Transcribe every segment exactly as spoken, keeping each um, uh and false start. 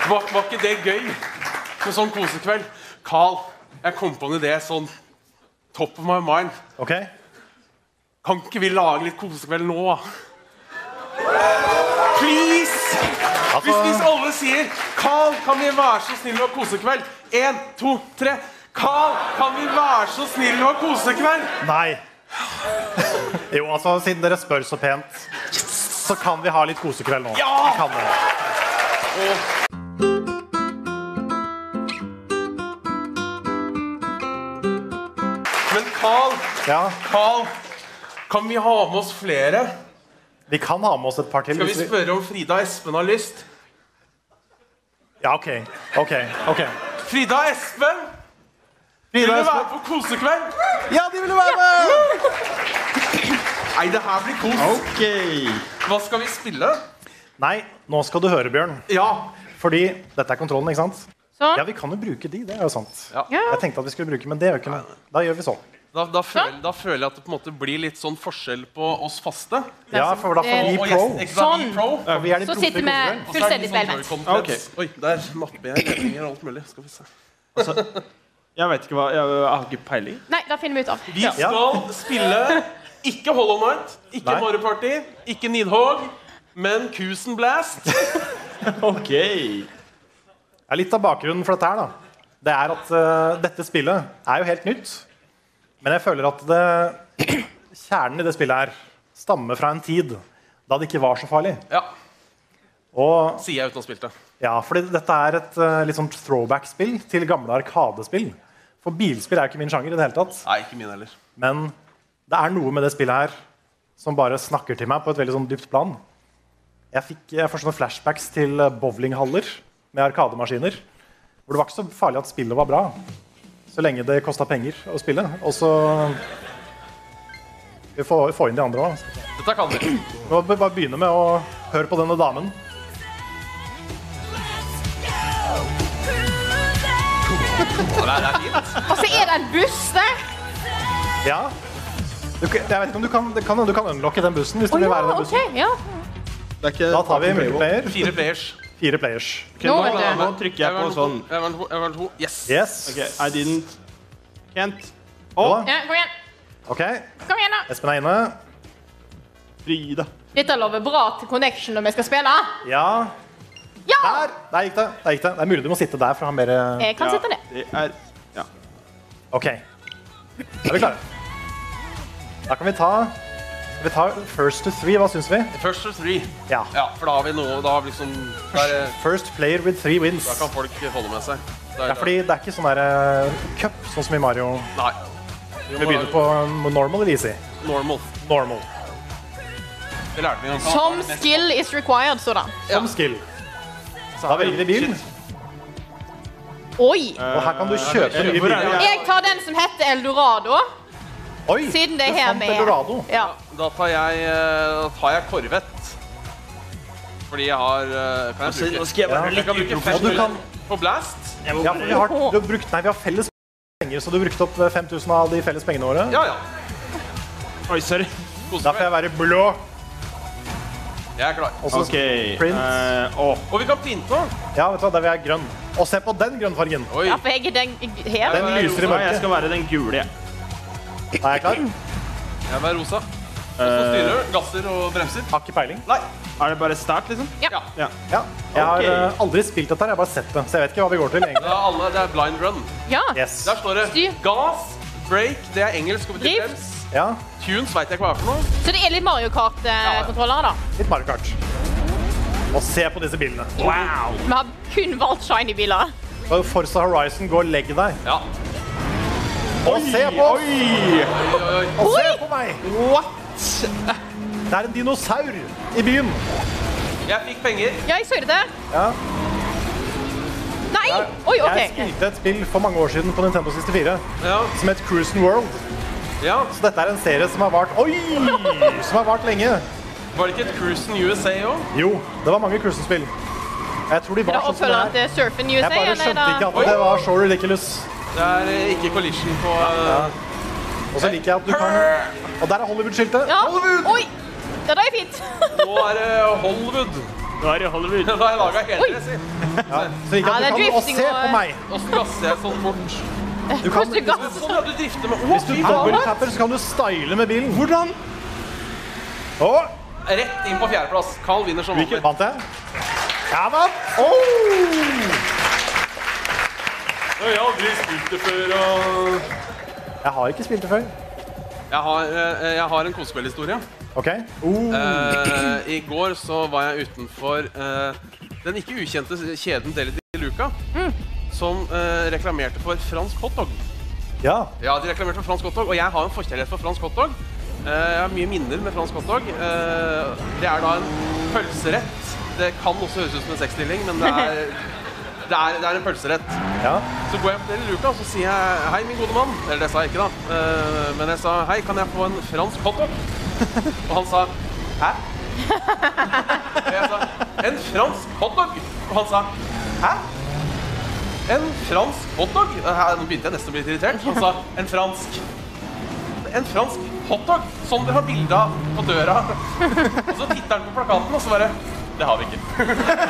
Var, var ikke det gøy? Med sånn kosekveld. Carl, jeg kom på en idé sånn top of my mind. Ok. Kan ikke vi lage litt kosekveld nå? Please! Altså... Hvis, hvis alle sier Carl, kan vi være så snill å ha kosekveld? En, to, tre. Carl, kan vi være så snill å ha kosekveld? Nei. Jo, altså, siden dere spør så pent, så kan vi ha litt kosekveld nå. Ja! Vi kan det. Og... Men Carl, Ja. Carl, kan vi ha med oss flere? Vi kan ha med oss et par til. Skal vi spørre om Frida og Espen har lyst? Ja, ok. Ok, ok. Frida og Espen? Vil Frida du og være Espen? på kosekveld? Ja, de vil være med! Nei, det her blir kos. Ok. Hva skal vi spille? Nei, nå skal du høre, Bjørn. Ja. Fordi dette er kontrollen, ikke sant? Sånn. Ja, vi kan jo bruke de, det er jo sant. Ja. Jeg tenkte at vi skulle bruke, men det gjør ikke noe. Da gjør vi sånn. Da, da, føler, da føler jeg at det på en måte blir litt sånn forskjell på oss faste. Ja, for da får vi Og pro. gjest- ikke sant, vi Sånn. pro. Ja, vi er de Så proffere sitter i vi kosekveld. Og så er det fullstendig sånn velvendt. conference. Oi, der napper jeg ledninger og alt mulig. Skal vi se. Altså, jeg vet ikke hva, jeg, jeg har ikke peiling. Nei, da finner vi ut av. Vi skal spille ikke Hollow Knight, ikke Nei. Mario Party, ikke Nidhogg, men Kusen Blast. Ok. Ja, litt av bakgrunnen for dette her, da. Det er at uh, dette spillet er jo helt nytt. Men jeg føler at det, kjernen i det spillet her stammer fra en tid da det ikke var så farlig. Ja, Og sier jeg uten å ha spilt det. ja, fordi dette er et uh, litt sånn throwback-spill til gamle arkadespill. For bilspill er jo ikke min sjanger i det hele tatt. Nei, ikke min heller. Men det er noe med det spillet her som bare snakker til meg på et veldig sånn dypt plan. Jeg, fikk, jeg får sånne flashbacks til uh, bowlinghaller med arkademaskiner. Hvor det var ikke så farlig at spillet var bra. Så lenge det kostet penger å spille. Og så... Vi får få inn de andre også. Dette kan vi. Vi må bare begynne med å høre på denne damen. Ja, det er, det er fint. Og så er det en buss der. Ja. Du, jeg vet ikke om du kan, det kan, du kan unlocke den bussen hvis du Å vil ja, være i den ok, bussen. ja. Det er ikke Da tar vi multiplayer. Fire players. Fire players. Ok, Nå nå, vet du. nå trykker jeg på sånn. Jeg var to. Jeg var to. Yes. Yes. Ok, I didn't. Can't. Å, Å, Ja, kom igjen. ok. Kom igjen da. Espen er inne. Frida. Dette lover bra til connection når vi skal spille. Ja. Ja! Der! Der gikk det. Der gikk det. Det er mulig du må sitte der for å ha mer... Jeg kan Ja, sitte ned. det er... Ja. Ok. Da er vi klare. Da kan vi ta... Skal vi ta first to three, hva synes vi? First to three. Ja. Ja, for da har vi noe, da har vi liksom, der, eh, First player with three wins. da kan folk holde med seg. Der, Ja, fordi det er ikke sånn der uh, cup, sånn som i Mario. Nei. Vi Vi må begynner lage på um, normal eller easy? normal. Normal. Det lærte vi ganske. Som skill is required, sådan. Som skill. Da velger vi bil. Oi! Og her kan du kjøpe nye hvor er biler. det? Jeg tar den som heter Eldorado, Oi, siden det er du her fant med... Eldorado. Ja. Da tar jeg, eh, da tar jeg Corvette. Fordi jeg har, eh, kan jeg Så, nå bruke, skal jeg Ja. være jeg litt kan bruke Og fem du kan... på Blast. Ja, for vi har, du har brukt... Nei, vi har felles penger, så du brukte opp fem tusen av de felles pengene våre. Ja, ja. Oi, sorry. Da får jeg være blå. Jeg er klar. Og så Ok. print. eh, åh. Og vi kan printe. Ja, vet du hva, der vil jeg grønn. Og se på den grønnfargen. Oi. Ja, for jeg er den her. Den er lyser i Nei, jeg mørket. skal være den gule, jeg. Da er jeg klar. Jeg var rosa. Og så styrer du, gasser og bremser. Har ikke peiling. Nei. Er det bare start, liksom? Ja. Ja. Ja. Jeg har Ok. eh, aldri spilt dette her, jeg har bare sett det. Så jeg vet ikke hva vi går til Det egentlig. er alle, det er blind run. Ja. Yes. Der står det Styr. gas, break, det er engelsk og betyr Drift. brems. Ja, Tunes vet jeg ikke hva er for noe. Så det er litt Mario Kart-kontrollere da. litt Mario Kart. Og se på disse bilene. Wow! Vi har kun valgt shiny biler. Så Forza Horizon, gå og legg deg. Ja. Og se på oss! Oi! Oi, oi, oi. Og se på meg! What? Det er en dinosaur i byen. Jeg fikk penger. Ja, jeg så det der. Ja. Nei! Oi, ok. Jeg spilte et spill for mange år siden på Nintendo sekstifire Ja. som het Cruisen World. Ja. Så dette er en serie som har vart Oi! Som har vart lenge. Var det ikke et Cruisen U S A også? Jo, det var mange Cruisen-spill. Jeg tror de Er var det sånn som det oppfølgeren her. til Surfing U S A? Jeg bare eller skjønte er ikke det- at det var så ridiculous. Det er eh, ikke collision på... eh, Og så liker jeg at du kan Og der er Hollywood-skiltet. Ja. Hollywood! Oi! Ja, det er fint. Nå er det Hollywood. Nå er det Hollywood. Da har jeg laget hele det, si. Ja. Så ikke Ja, at det er du kan å drifting se og- på meg. Hvordan gasser jeg sånn fort? Du kan, Hvordan gass? Sånn, ja, du drifter med... Å, hvis du fy faen! dobbelttapper, så kan du style med bilen. Hvordan? Åh, Rett inn på fjerdeplass. Carl vinner som vanlig. vant jeg? Jeg vant! Oh! Jeg har aldri spilt det før, og... Jeg har ikke spilt det før. Jeg har, eh, jeg har en kosekveldhistorie. Ok. Oh. Eh, I går så var jeg utenfor eh, den ikke ukjente kjeden Deli di Luca, som eh, reklamerte for fransk hotdog. Ja. Ja, de reklamerte for fransk hotdog, og jeg har en forkjærlighet for fransk hotdog. Eh, jeg har mye minner med fransk hotdog. Eh, det er da en pølserett. Det kan også høres ut som en sexstilling, men det er, det er, det er en pølserett. Ja. Så går jeg på Deli Luca, og så sier jeg hei, min gode mann. Eller det sa jeg ikke, da. Eh, men jeg sa hei, kan jeg få en fransk hotdog? Og han sa hæ? Og jeg sa en fransk hotdog. Og han sa hæ? En fransk hotdog? Her, nå begynte jeg nesten å bli litt irritert. Han sa en fransk. En fransk hotdog, som dere har bilde av på døra. Og så titter han på plakaten, og så bare det har vi ikke.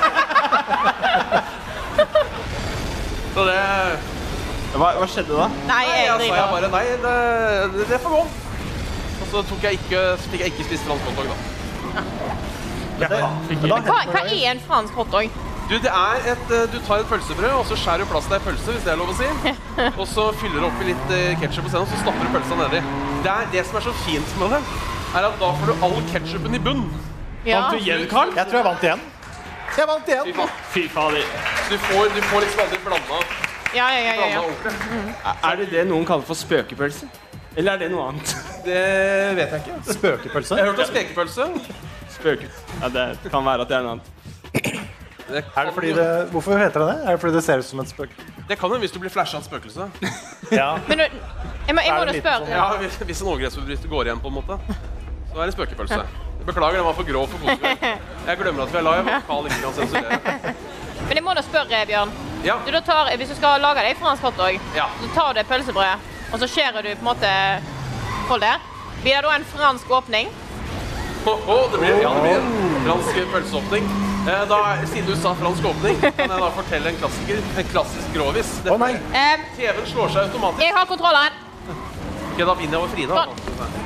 Så det Hva, hva skjedde da? Nei, Nei, jeg jeg sa jeg driver. bare nei, det, det, det får gå. Og så tok jeg ikke, så fikk jeg ikke spist fransk hotdog, da. Men det, men da, Hva, hva er en fransk hotdog? Du, det er et, eh, du tar et pølsebrød, og så skjærer du plass til ei pølse, hvis det er lov å si. Og så fyller du oppi litt eh, ketchup og sennep, og så stopper du pølsa nedi. Det er det som er så fint med det, er at da får du all ketchupen i bunn. Ja. Vant du igjen, Carl? jeg tror jeg vant igjen. Jeg vant Fy igjen. faen. Fy fader. Du får, du får liksom aldri blanda, Ja, ja, ja, ja, blanda ja. ordentlig. Er det det noen kaller for spøkepølse? Eller er det noe annet? Det vet jeg ikke. Spøkepølse. Jeg har hørt om spekepølse. Spøke. Ja, det kan være at det er noe annet. Det Er kan, det fordi det, hvorfor heter det det? Er det fordi det ser ut som et spøk? det kan jo hvis du blir flashet av et spøkelse. Ja. Men du, jeg må, jeg Er må det da litt spørre. sånn- Ja, hvis, hvis en overgrepsforbryter går igjen på en måte, så er det spøkepølse. Jeg beklager, den var for grov for kosekveld. Jeg glemmer at vi er live, og Carl ikke kan sensurere. Men jeg må da spørre, Bjørn. Ja, Du, da tar, hvis du skal lage deg fransk hotdog, ja. så tar du et pølsebrød, og så skjærer du på en måte Hold det. Blir det da en fransk åpning? Ho, ho, det blir, ja, det blir en fransk pølseåpning. Eh, da, siden du sa fransk åpning, kan jeg da fortelle en klassiker, en klassisk grovis. Å nei. Eh, T V-en slår seg automatisk. jeg har kontrollen. Ok, da vinner jeg over Frida. Hva?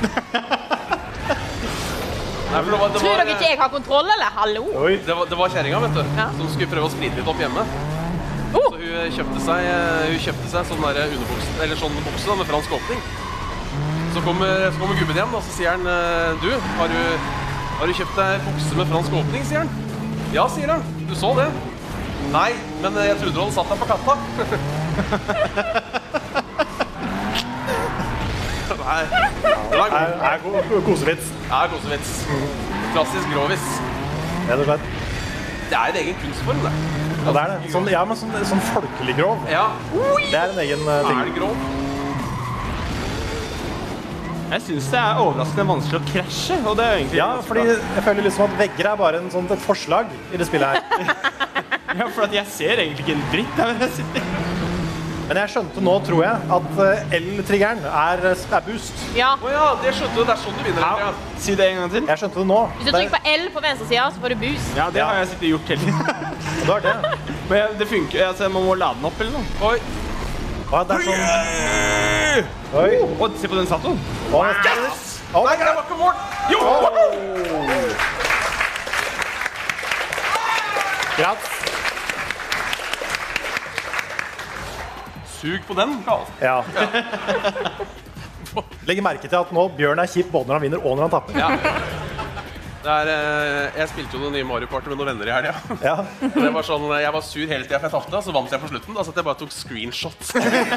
Nei, for det var, det Tror var, dere ikke jeg har kontroll, eller? Hallo? Oi. det var, det var kjerringa, vet du, Ja. som skulle prøve å sprite litt opp hjemme. Oh. Så hun kjøpte seg, eh, hun kjøpte seg sånn der underbukse, eller sånn bukse da, med fransk åpning. Så kommer, så kommer gubben hjem, og så sier han, eh, du, har du, har du kjøpt deg bukse med fransk åpning, sier han. Ja, sier han. Du så det. Nei, men eh, jeg trodde du hadde satt deg på katta. Nei, det var Er, god. er go- kosevits. Ja, kosevits. Klassisk grovis. Rett og slett. Det er en egen kunstform, det. Ja, det er det. Sånn, ja, men sånn, sånn folkelig grov. Ja, Det er en egen uh, er ting. det grov? Jeg syns det er overraskende vanskelig å krasje. Og det er jo egentlig Ja, fordi jeg føler liksom at vegger er bare en sånn, et forslag i det spillet her. Ja, for at jeg ser egentlig ikke en dritt der hvor jeg sitter. Men jeg skjønte nå, tror jeg, at uh, L-triggeren er, er boost. Ja. Å ja, det skjønte du. Det er sånn du vinner. Ja. Ja. Si det en gang til. Jeg skjønte det nå. Hvis du trykker på L på venstre side, så får du boost. Ja, det har jeg sittet og gjort hele tiden. Og det var det. Men jeg- det funker. Altså, man må lade den opp eller noe. Oi. Å, det er sånn... Oi. Og se på den satoen. Å, yes! Å, Nei, det var ikke mål! Jo! Grats. Sug på den, Karl. Ja. Legg merke til at nå Bjørn er kjip både når han vinner og når han tapper. Ja. Det er, eh, jeg spilte jo noen nye Mario Party med noen venner i helga. Ja. Og det var sånn, jeg var sur hele tida for jeg tapte, så vant jeg på slutten. Da så at jeg bare tok screenshots.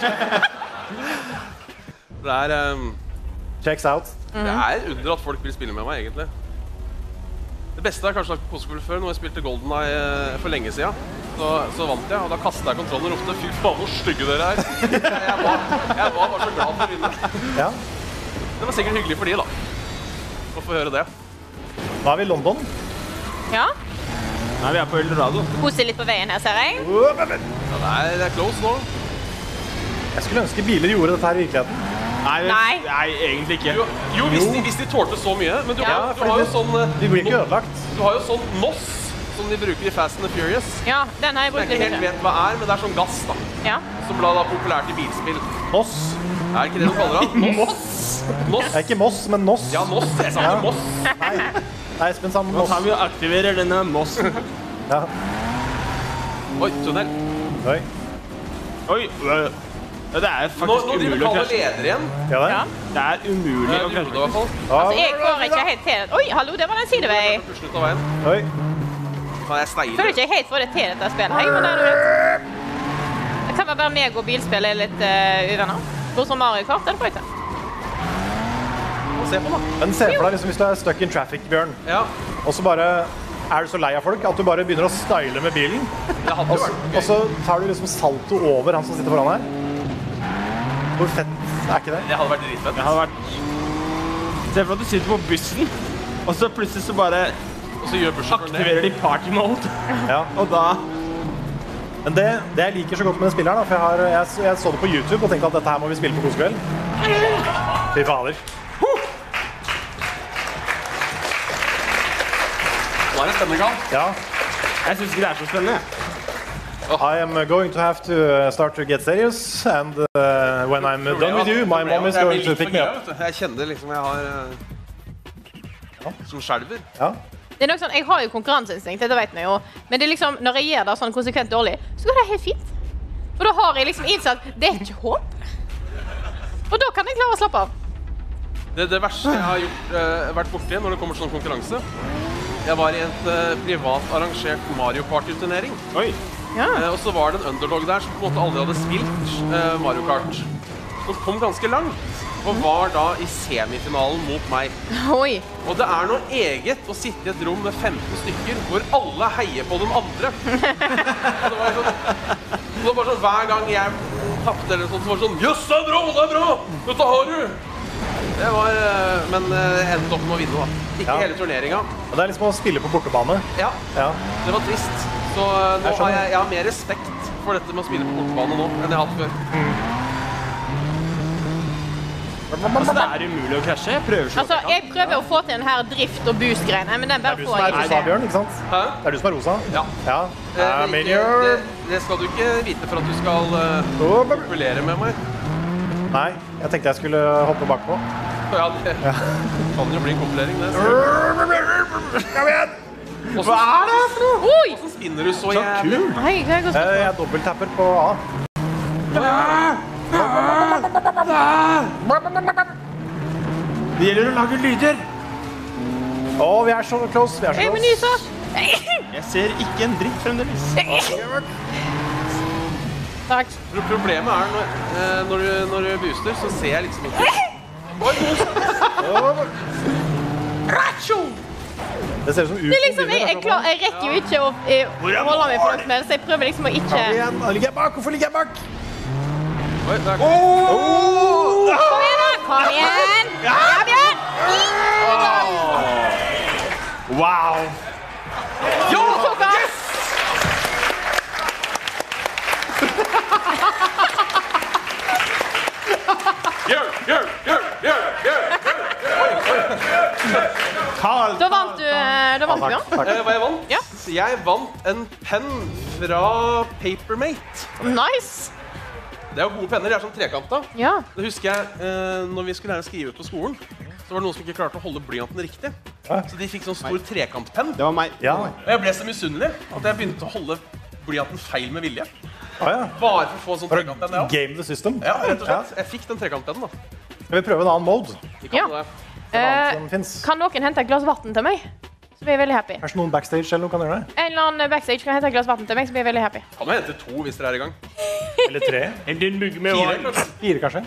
Det er, eh, Checks out. det er under at folk vil spille med meg, egentlig. Det beste er kanskje på kosekveld før, når jeg spilte Golden Eye for lenge siden. Så, så vant jeg, og da kastet jeg kontrollen og ropte, fy faen, hvor stygge dere er. Jeg var, jeg var bare så glad for å vinne. Ja. Det var sikkert hyggelig for de, da. Å få høre det. Nå er vi i London. Ja. Nei, vi er på Eldorado. Koser litt på veien her, ser jeg. Ja, det, er, det er close nå. Jeg skulle ønske biler gjorde dette her i virkeligheten. Nei, det- Nei. nei egentlig ikke. Jo, jo hvis, de, hvis de tålte så mye. Men du, Ja, har, du har jo sånn eh, De blir ikke ødelagt. Du har jo sånn N O S, som de bruker i Fast and the Furious. Ja, den har jeg Jeg brukt ikke litt. helt vet hva er, men det er sånn gass da. Ja. Som ble da populært i bilspill. Noss. Er ikke det du kaller det? Noss? Noss? Det er ikke Moss, men Noss. Ja, Noss. Jeg sa Ja. ikke Moss. Nei, Nei Espen sa Nå Moss. tar vi og aktiverer denne mossen. Ja. Oi, tunnel. Oi. Oi, øh, det er Nå, faktisk nå driver umulig å Kalle krasje. leder igjen. Ja, det? Ja. Det er umulig Jeg å gjorde det i krasje. hvert fall. Altså, jeg går ikke helt til. Oi, hallo, det var en sidevei. Pusle ut av veien. Oi. Faen, jeg Føler steiler. ikke jeg helt for det til dette spillet. Hei, men det er du vet. Det kan være bare meg og bilspill er litt uh, uvenner. Hvor som Mario Kart, er det på ikke? Se på da. Men se for deg liksom, hvis du er stuck in traffic, Bjørn, Ja, og så bare er du så lei av folk at du bare begynner å style med bilen, det hadde og jo så, vært og gøy. så tar du liksom salto over han som sitter foran her. Hvor fett er ikke det? Det hadde vært dritfett. Det hadde vært... Se for at du sitter på bussen, og så plutselig så bare Og så gjør bussjåføren det. aktiverer de party mode. Ja. Og da... Men det, det jeg liker så godt med den spilleren, da, for jeg, har, jeg, så- jeg så det på YouTube og tenkte at dette her må vi spille på kosekveld. Fy fader. Nå er det spennende, Karl. Ja. Jeg synes ikke det er så spennende. I am going to have to uh, start to get serious, and uh, when I'm done with you, my mom is Jeg blir going to litt pick for me gøy, up. vet du. Jeg kjenner liksom jeg har eh, som skjelver. Ja. Det er nok sånn, jeg har jo konkurranseinstinkt, det vet vi jo. Men det er liksom, når jeg gjør det sånn konsekvent dårlig, så går det helt fint. For da har jeg liksom innsett, det er ikke håp. Og da kan jeg klare å slappe av. Det, det verste jeg har gjort, eh, vært borti når det kommer til sånn konkurranse, jeg var i et eh, privat arrangert Mario Party-turnering. Oi. Ja. Eh, og så var det en underdog der som på en måte aldri hadde spilt eh, Mario Kart. Som kom ganske langt, og var da i semifinalen mot meg. Oi. Og det er noe eget å sitte i et rom med femten stykker, hvor alle heier på den andre. Og det var sånn, det var bare sånn, hver gang jeg tappte eller sånt, så var det sånn, jøss, det er bra, det er bra, dette har du! Det var, eh, men eh, jeg endte opp med å vinne da. Ikke Ja. hele turneringa. Og det er liksom å spille på bortebane. Ja, Ja. det var trist. Så eh, nå Jeg skjønner. har jeg, jeg har mer respekt for dette med å spille på bortebane nå, enn jeg har hatt før. Altså, det er umulig å krasje. Jeg prøver så Altså, jeg prøver å få til den her drift- og boost-greiene, men den Det er bare du får som er jeg rosa, ikke til. Bjørn, ikke sant? Hæ? Det er du som er rosa. Ja. Ja. Eh, I'm det, in ikke, your... det, det skal du ikke vite for at du skal uh, Oh, baby. populere med meg. Nei, jeg tenkte jeg skulle hoppe bakpå. Ja, det kan jo bli en kompilering, det. Kom igjen! Hva er det for noe? Oi! Hvordan spinner du så jævlig? Hei, hva er det? Eh, Jeg dobbelttapper på A. Det gjelder å lage lyder. Å, vi er så close, vi er så Jeg må close. nyse. Jeg ser ikke en dritt fremdeles. Takk. Pro- Problemet er når, eh, når, du, når du booster, så ser jeg liksom ikke. Oi, Det ser ut som U F O. Det er liksom, jeg, jeg, klar, jeg rekker jo ikke å eh, holde meg for noe mer, så jeg prøver liksom å ikke... Kom igjen, nå ligger jeg bak. Hvorfor ligger jeg bak? Oi, der. Kom igjen da! Kom igjen! Ja, Bjørn! Wow. Ja! Tok av! Gjør, gjør, gjør, gjør, gjør! Carl. Da vant du, eh, da vant du, Bjørn. Takk. Eh, Hva jeg vant? Ja. Jeg vant en penn fra Papermate. Nice! Det er jo gode penner, de er sånn trekanta. Ja. Det husker jeg, eh, når vi skulle lære å skrive på skolen, så var det noen som ikke klarte å holde blyanten riktig. Ja. Så de fikk sånn stor trekantpenn. Det var meg. Ja. Og jeg ble så misunnelig at jeg begynte å holde blyanten feil med vilje. Å, ja. Bare for å få en sånn trekantpenn, ja. Game the system. Ja, rett og slett. Jeg fikk den trekantpennen, da. Skal vi prøve en annen mode? Vi kan Ja. det. En annen Eh, som finnes. kan noen hente et glass vatten til meg? Så blir jeg veldig happy. Kanskje noen backstage eller noe kan gjøre det? En eller annen backstage kan hente et glass vatten til meg, så blir jeg veldig happy. Kan jo hente to hvis dere er i gang. Eller tre? En din mugg med Fire, vann. kanskje. Fire, kanskje?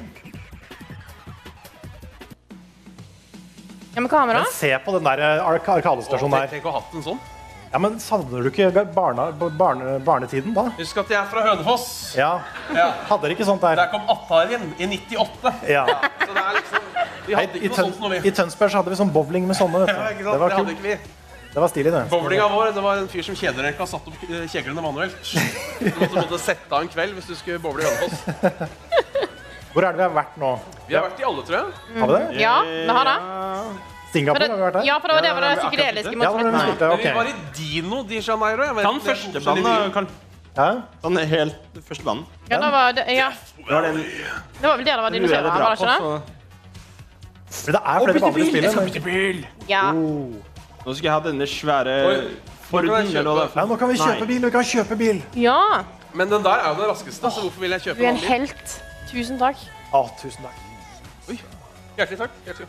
Ja, men hva har vi da? Men se på den der eh, ark arkadestasjonen Tenk, der. tenk å ha hatt en sånn. Ja, men savner du ikke barna, barne, barnetiden da? Husk at jeg er fra Hønefoss. Ja. Ja. Hadde dere ikke sånt der? Der kom Attarin i nittiåtte. Ja. Så det er liksom... Vi Nei, hadde i, ikke noe Tøn sånt når I vi... Tønsberg så hadde vi sånn bowling med sånne. Vet du. Ja, ikke sant? Det var Det hadde kult. ikke vi. Det var stilig, det. Bowlinga vår, det var en fyr som kjederøyka satt opp eh, kjeglene manuelt. Du måtte, måtte sette av en kveld hvis du skulle bowle i Hønefoss. Hvor er det vi har vært nå? Vi har vært i alle, tror jeg. Mm. Har vi det? Ja, vi har det. Ja. Singapore har vi vært der. Ja, for det var det var det Ja, psykedeliske Ja, det var det vi måtte spilte, Men vi var ok. i Dino de Janeiro. Jeg vet Ta den ikke, det er første forskjellige banen, byer. Karl. Hæ? Den helt første banen. Ja, da var det, ja. Det var den Det var vel der det var du er det dinosaurer, bra var det på, ikke det? så... Men det er flere baner i spillet. men- bil! Ja. Oh. Nå skal jeg ha denne svære Oi, Forden, nå kan jeg eller hva det er Ja, for. nå kan vi kjøpe Nei. bil, vi kan kjøpe bil. Ja. Men den der er jo den raskeste, så hvorfor vil jeg kjøpe Du er en den? helt. Tusen takk. Å, tusen takk. Hjertelig takk. Hjertelig.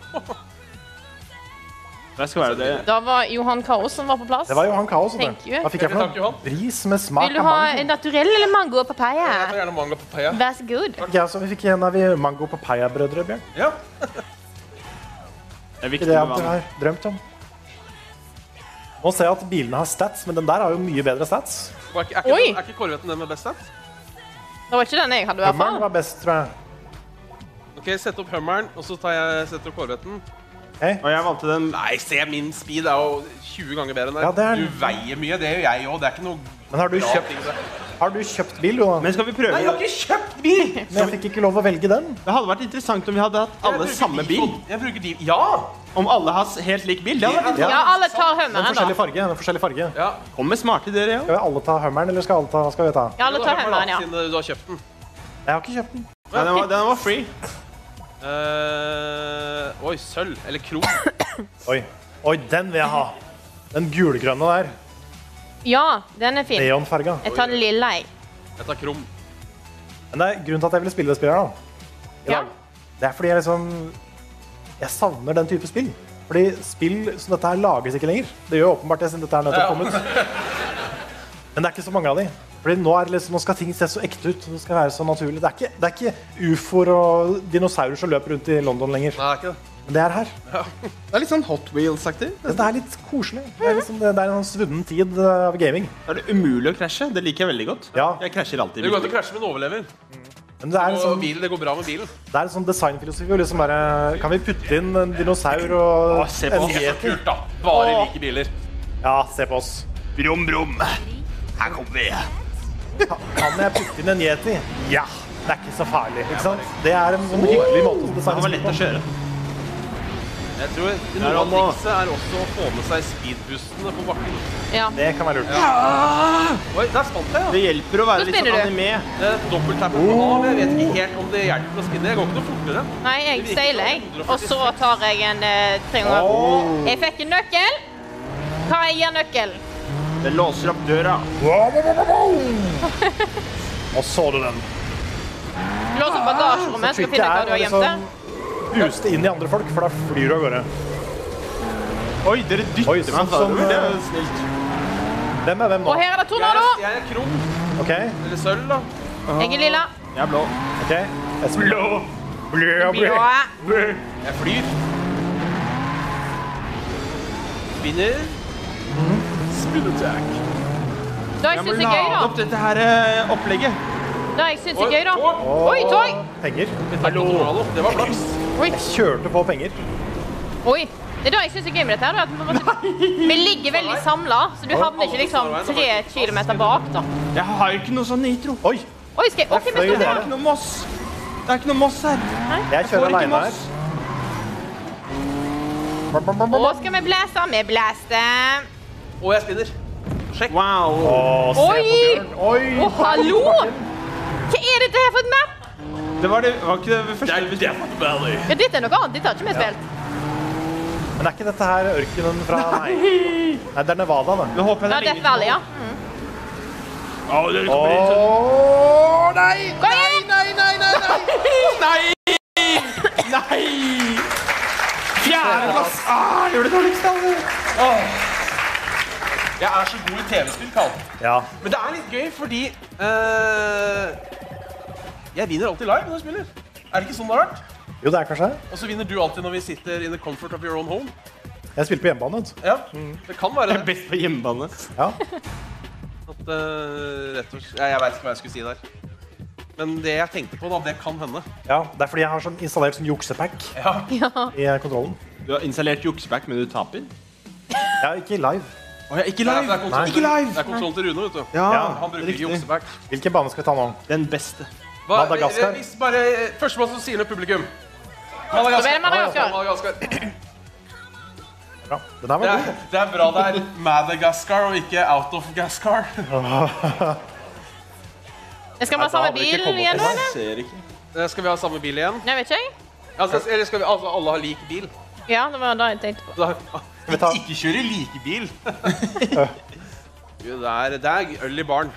Det skal være det. Da var Johan Kaos som var på plass. Det var jo han kaos. vet du. Thank you. Hva fikk jeg for Takk, Johan. noe? Bris med smak Vil du av ha mango. en naturell eller mango og Jeg papaya? tar gjerne manga papaya. Vær så god. Ja, så vi fikk en av vi mango papaya-brødre, Bjørn. Ja. Det er Ikke viktig det med jeg vann. har drømt om. Nå ser jeg at bilene har stats, men den der har jo mye bedre stats. Og Er ikke, er ikke, Oi. er ikke Corvetten den med best stats? Det var ikke den jeg hadde i hvert Hummeren fall. var best, tror jeg. Ok, sett opp Hummeren, og så tar jeg, setter opp Corvetten. Hey. Og jeg valgte den. Nei, se, min speed er jo tjue ganger bedre enn deg. Ja, det er- Du veier mye, det gjør jeg òg. Det er ikke noe Men har du bra kjøpt, ting. det. har du kjøpt bil, Johan? Men skal vi prøve? Nei, jeg har ikke kjøpt bil! Men jeg fikk ikke lov å velge den. Det hadde vært interessant om vi hadde hatt Jeg alle bruker samme de- bil. Jeg bruker de. Ja! Om alle har s- helt lik bil. Det hadde vært Ja. Ja, alle tar Den hummeren, forskjellige da. farge. Den forskjellige farge. ja. Kom med smarte ideer, ja. Skal vi alle ta Hummeren, eller skal alle ta, hva skal vi ta? Ja, alle tar hummeren, ja. Siden du har kjøpt den. Jeg har ikke kjøpt den. Nei, den, var, den var free. Eh, oi, sølv. Eller krom. Oi, Oi, den vil jeg ha. Den gulgrønne der. Ja, den er fin. Neonfarga. Jeg tar den lille, jeg. Jeg tar krom. Men det er grunnen til at jeg ville spille det spillet her, da. I Ja. dag. Det er fordi jeg liksom Jeg savner den type spill. Fordi spill som dette her lages ikke lenger. Det gjør åpenbart det siden dette er nettopp kommet. Men det er ikke så mange av de. Fordi nå, er det liksom, nå skal ting se så ekte ut. Det skal være så naturlig. Det er ikke, det er ikke ufoer og dinosaurer som løper rundt i London lenger. Nei, det er ikke det. Men det er her. Det er litt sånn Hot Wheels-aktig. Det er litt koselig. Det er, liksom, det er en sånn svunnen tid eh, av gaming. Da er det umulig å krasje. Det liker jeg veldig godt. Ja. Jeg krasjer alltid. Det går an å krasje, men overlever. Men det er, en Og sånn, bil, det går bra med bilen. det er en sånn designfilosofi. Hvor liksom bare, kan vi putte inn en dinosaur og Å, se på en oss. Det er så yeti? kult, da. Bare like biler. Ja, se på oss. Brum, brum. Her kommer vi. Kan jeg putte inn en yeti? Ja. Det er ikke så farlig. Ikke sant? Det er en sånn hyggelig måte å Det designe var lett å spill på. kjøre. Jeg tror er Noe av han nå. trikset er også å få med seg speedboostene på bakken. Ja. Det kan være lurt. Oi, der spant jeg, ja. Det hjelper å være Så litt sånn spinner du. anime. Det er dobbelttappen på A, men jeg vet ikke helt om det hjelper å spinne. Jeg går ikke noe fortere. Nei, jeg seiler, jeg. Og så tar jeg en eh, tre ganger. Jeg fikk en nøkkel. Hva jeg gir nøkkel? Det låser opp døra. Og så du den. Lås opp bagasjerommet. Skal finne ut hva du har gjemt der. Puste inn i andre folk, for da flyr du av gårde. Oi, dere dytter Oi, meg sånn framover. som, Det er jo snilt. Hvem er hvem nå? Og her er det Jeg tornado. er, jeg er krum. OK. Eller sølv, da. Jeg er lilla. Jeg er blå. ok. Jeg spiller. Blå. Blå, blå. Blå. Jeg flyr. Spinner. Spin attack. Da jeg Jeg må syns er gøy, lade da. opp dette her eh, opplegget. Da jeg syns er gøy, da. Oi, Oi, tog. Penger. Hallo. Det var flaks. Oi. Kjørte på penger. Oi. Det er da jeg syns er gøy med dette. her, da, at vi på en måte- Vi ligger veldig samla, så du havner ikke liksom tre kilometer bak. da. Jeg har jo ikke noe sånn nitro. Oi, Oi, skal jeg OK, vi fløy skal Det se. er ikke noe Moss. Det er ikke noe Moss her. jeg Får kjører ikke alene her. Moss. Nå skal vi blæse. Vi blæster. Og jeg spinner. Sjekk. Wow. Å, se Oi! på Bjørn. Oi! Å, hallo! Hva er dette her for et map? Det var, det, var ikke det første vi spilte. Valley. Ja, dette er noe annet. Dette har ikke vi spilt. Men er ikke dette her ørkenen fra Nei, Nei det er Nevada, det. Nå håper jeg Ja, det er Death Valley, ja. Å, dere kommer inn sånn. Åh, nei! Kom igjen! Nei, nei, nei, nei! Nei! Nei! Fjerdeplass! Ah, det var det dårligste av det. Jeg er så god i T V-spill, Karl. Ja, Men det er litt gøy fordi eh, jeg vinner alltid live når jeg spiller. Er det ikke sånn det har vært? jo, det er kanskje det. Og så vinner du alltid når vi sitter in the comfort of your own home. Jeg spiller på hjemmebane, vet du. Ja, det kan være Jeg er det. best på hjemmebane. Ja. At, eh, rett og slett, ja, jeg vet ikke hva jeg skulle si der. Men det jeg tenkte på, da, det kan hende. ja, det er fordi jeg har sånn installert sånn juksepack Ja. Ja. i eh, kontrollen. Du har installert jukseback, men du taper. Ja, ikke live. Å, ja, ikke Det er, live! det er kontrollen Ikke til- live! Det er kontrollen til Rune, vet du. Ja, Ja, Han bruker ikke riktig. jukseback. Hvilken bane skal vi ta nå? Den beste. Hva- Madagaskar. Hvis bare Førstemann som sier noe, publikum. Da blir det Madagaskar. Madagaskar. Bra. Den her Det var er, god. det er bra det er Madagascar og ikke Out of Gascar. Det skal vi ha Nei, da samme hadde vi ikke bil kommet igjen nå, oss. eller? Ser ikke. Eh, Skal vi ha samme bil igjen? Nei, vet ikke jeg. Altså, eller skal vi altså, alle ha lik bil? Ja, det var det jeg tenkte på. Da, vi ta- Ikke kjøre like bil. Jo, det er, det er øl i baren.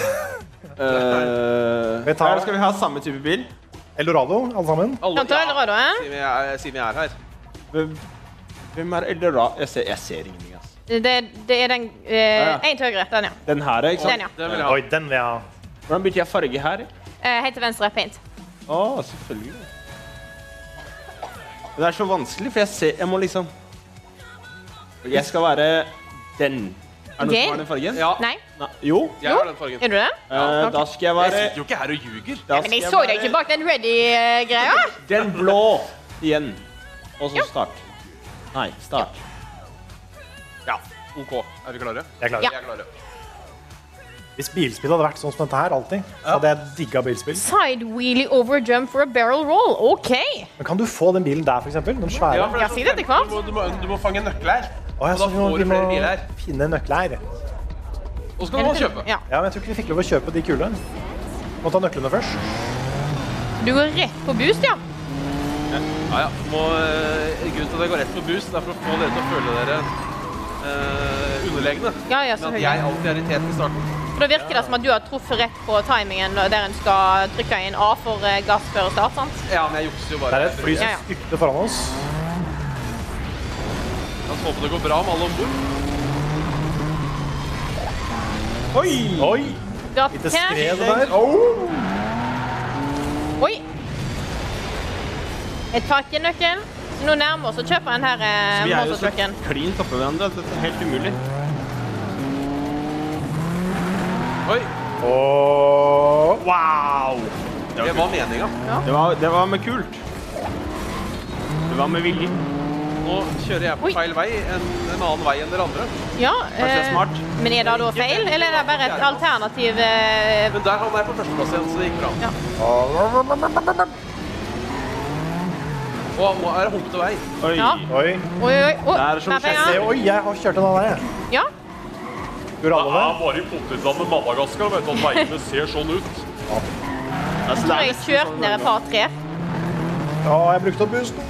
Uh, Vi tar- Skal vi ha samme type bil? Eldorado, alle sammen. Alle, Kan ta Eldorado, eh? siden vi er, siden vi er her. Hvem hvem er Eldorado? Jeg ser, jeg ser ingenting, ass. Det, det er den eh, ja. En til høyre. Den, ja. Den her, ikke sant? Den, ja. Det vil jeg ha. Oi, den vil jeg ha. Hvordan bytter jeg farge her? Eh, Helt til venstre. Paint. Å, selvfølgelig. Men det er så vanskelig, for jeg ser, jeg må liksom... Jeg skal være den. Er det noen Ok. som har den fargen? Ja, Nei? Nei. Jo. jeg har den fargen. Er du det? Eh, ok. Da skal jeg Jeg være... sitter jo ikke her og ljuger. da Men skal jeg så deg være ikke bak den ready-greia. Den blå igjen. Og så start. Nei, start. Ja, ok. Er vi klare? Jeg er klar. Ja. Vi er klare. Hvis bilspill hadde vært sånn som dette her alltid, så hadde jeg digga bilspill. Side wheelie over jump for a barrel roll. OK. Men kan du få den bilen der, for eksempel? Den svære? Ja, for det er Ja, så si det til kjempe- hvert. Du må, du må, du må fange nøkler. Å, jeg Og da så vi må, får vi du må flere biler. finne nøkler. Og så kan du kjøpe. Ja. Ja, men jeg tror ikke vi fikk lov å kjøpe de kule. Må ta nøklene først. Du går rett på boost, ja. Ja, ja. Må, eh, grunnen til at jeg går rett på boost, det er for å få dere til å føle dere eh, underlegne. Ja, ja, Men at selvfølgelig. jeg alltid er i teten i starten. For da virker det som at du har truffet rett på timingen der en skal trykke inn A for eh, gass før start, sant? Ja, men jeg jukser jo bare. Det er et fly som Ja, ja. styrter foran oss. La oss håpe det går bra med alle ombord. Oi! Oi! Gass Lite her. skred der. Oi. Et pakkenøkkel. Så nå nærmer vi oss å kjøpe den her eh, Vi er jo så monstertrucken. klint oppe hverandre at dette er helt umulig. Oi, Og Wow! det var meningen. Det var, det var med kult. Det var med vilje. Nå kjører jeg på Oi. feil vei, en, en annen vei enn dere andre. Ja, Kanskje det er eh, smart? Men er det da feil, eller er det bare et alternativ eh, Men der havna jeg på førsteplass igjen, så det gikk bra. Ja. Og nå er det humpete vei. Oi. Ja. Oi. Oi, oi, oi. Det er sånn Mer penger. Se, oi, jeg har kjørt en annen vei. jeg. Ja. Gjorde alle det? bare i potetlandet Madagaskar, vet du at veiene ser sånn ut. Altså, Så det er har jeg nesten kjørt sånn- ned et par tre. Ja, jeg brukte opp boosten.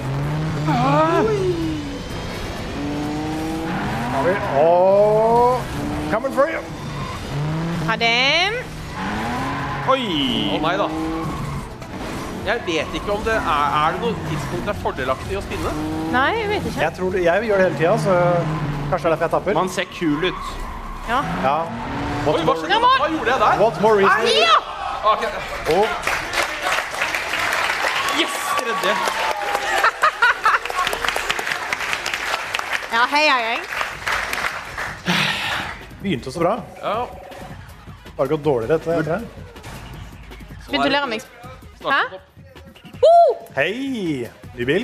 Har vi. Og coming for you. Ha det. Oi! Å nei da. Jeg vet ikke om det er, er det noe tidspunkt det er fordelaktig å spinne. Nei, jeg vet ikke. Jeg tror det, jeg gjør det hele tida, så kanskje det er derfor jeg tapper. Man ser kul ut. Ja. Ja. Oi, What hva, more, skjedde? Hva gjorde jeg der? what more reason? Ja! Ok. Og Yes! Tredje. Ja, hei, hei, hei. begynte så bra. Ja. Bare gått dårligere etter etter det. Begynte å lære meg. Startet Hæ? opp. Uh! Hei! Ny bil.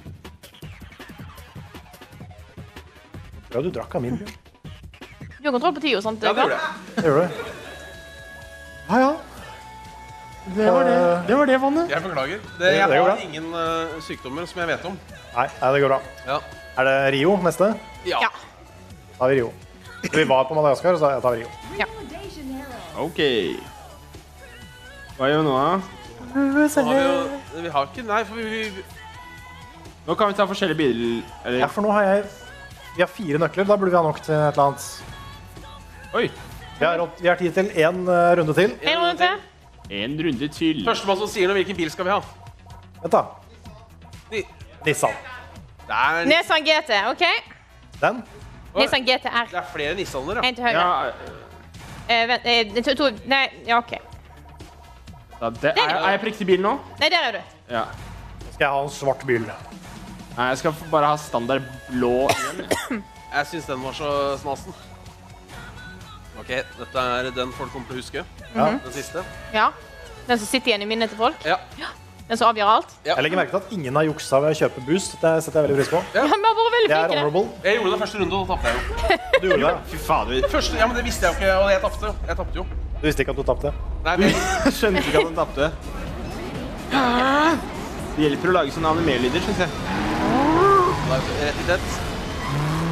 Bra du drakk av min bil. Du har kontroll på tida, sant? Ja, det gjorde jeg. Det gjør du. Ja, ja. Det var det. Det var det vannet. Jeg beklager. Det, Det- jeg det går har bra. ingen eh, sykdommer som jeg vet om. Nei, nei, det går bra. Ja. Er det Rio neste? Ja. Ja. Da har vi Rio. Vi var på Madagaskar, så tar vi Rio. Ok. Hva gjør vi nå, da? Så har vi jo Vi har ikke Nei, for vi, vi Nå kan vi ta forskjellige biler. Eller? Ja, for nå har jeg Vi har fire nøkler. Da burde vi ha nok til et eller annet. Oi. Vi har, råd- vi har tid til én uh, runde til. En runde til. En runde til. Førstemann som sier noe, hvilken bil skal vi ha? Vent, da. De, Nissan. det, er, Nissan G T, OK? Den. Nissan G T R. det er flere Nissaner, ja. En til høyre. Ja, Eh, vent, eh, to, to, nei, ja, OK. da, det, er, er jeg på riktig bil nå? Nei, der er du. Ja. Skal jeg ha en svart bil? Nei, jeg skal bare ha standard blå igjen. Jeg syns den var så snasen. OK, dette er den folk kommer til å huske. Ja. Den siste. Ja. Den som sitter igjen i minnet til folk. Ja. Den som avgjør alt. Jeg legger merke til at ingen har juksa ved å kjøpe boost. Det setter jeg veldig pris på. Ja. Ja, vi har vært veldig Det er flinke. honorable. Jeg gjorde det første runde, og da tapte jeg jo. Du gjorde det. Fy fader. Første, ja, men det visste jeg jo ikke, og jeg tapte jo. Jeg tapte jo. Du visste ikke at du tapte. Nei, men Jeg skjønte ikke at han tapte. Det hjelper å lage sånne anime-lyder, synes jeg. rett i tett.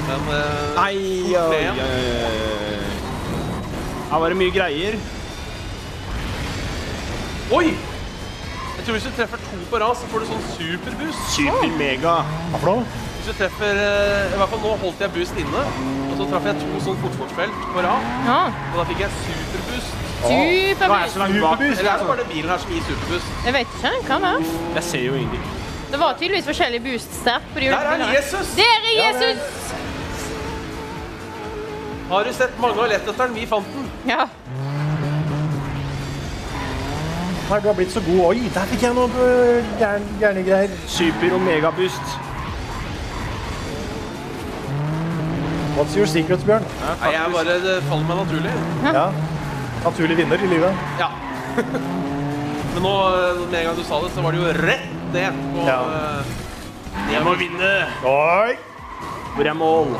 Men eh, Nei, oi, oi, igjen. oi. Her var det mye greier. Oi! Jeg tror hvis du treffer to på rad, så får du sånn superboost. Super-mega. Hva for noe? Hvis du treffer, eh, i hvert fall nå holdt jeg boost inne, og så traff jeg to sånn fort-fort-felt på rad, Ja. og da fikk jeg superboost. Nå er jeg Superboost. så langt bak. Eller er det bare den bilen her som gir superboost? Jeg vet ikke, kan være. Jeg ser jo ingenting. Det var tydeligvis forskjellige boost-stat på de Der ulike er bilene. Jesus! Der er Jesus! Har du sett mange har lett etter den? Vi fant den. Ja. Nei, du har blitt så god. Oi, der fikk jeg noe øh, gærne, gærne greier. Super og megaboost. What's your secrets, Bjørn? Nei, jeg bare, det faller meg naturlig. Ja. Naturlig vinner i livet. Ja. Men nå, med en gang du sa det, så var det jo rett det på... Ja. eh, Jeg må vinne. Oi! Hvor er mål?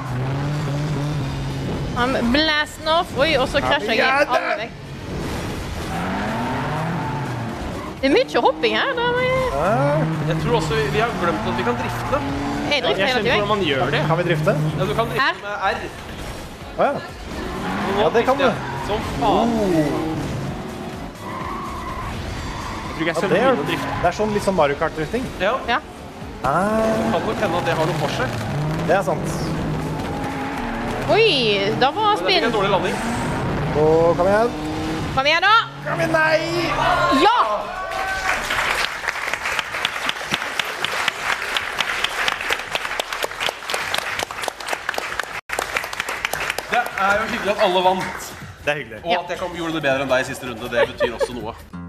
Han blaster den off. Oi, og så krasjer jeg Ja, alle vekk. Det er mye hopping her. Da. Jeg tror også vi, vi har glemt at vi kan drifte. Jeg Jeg drifter hele skjønner ikke tiden. hvordan man gjør det. Kan vi drifte? Ja, du kan drifte R. med R. Å ja. Men nå Ja, det kan drifter jeg Som faen. Jeg tror ikke jeg Ja, skal det, er, begynne å drifte. det er sånn litt sånn Mario Kart-drifting. Ja, Ja. Ah, kan nok hende at det har noe for seg. det er sant. Oi, da var Men det fikk spinn. en dårlig landing. Og kom igjen. Kom igjen, da. Kom igjen, nei! Ja! Det er jo hyggelig at alle vant. Det er hyggelig. Og at jeg kom, gjorde det bedre enn deg i siste runde, det betyr også noe.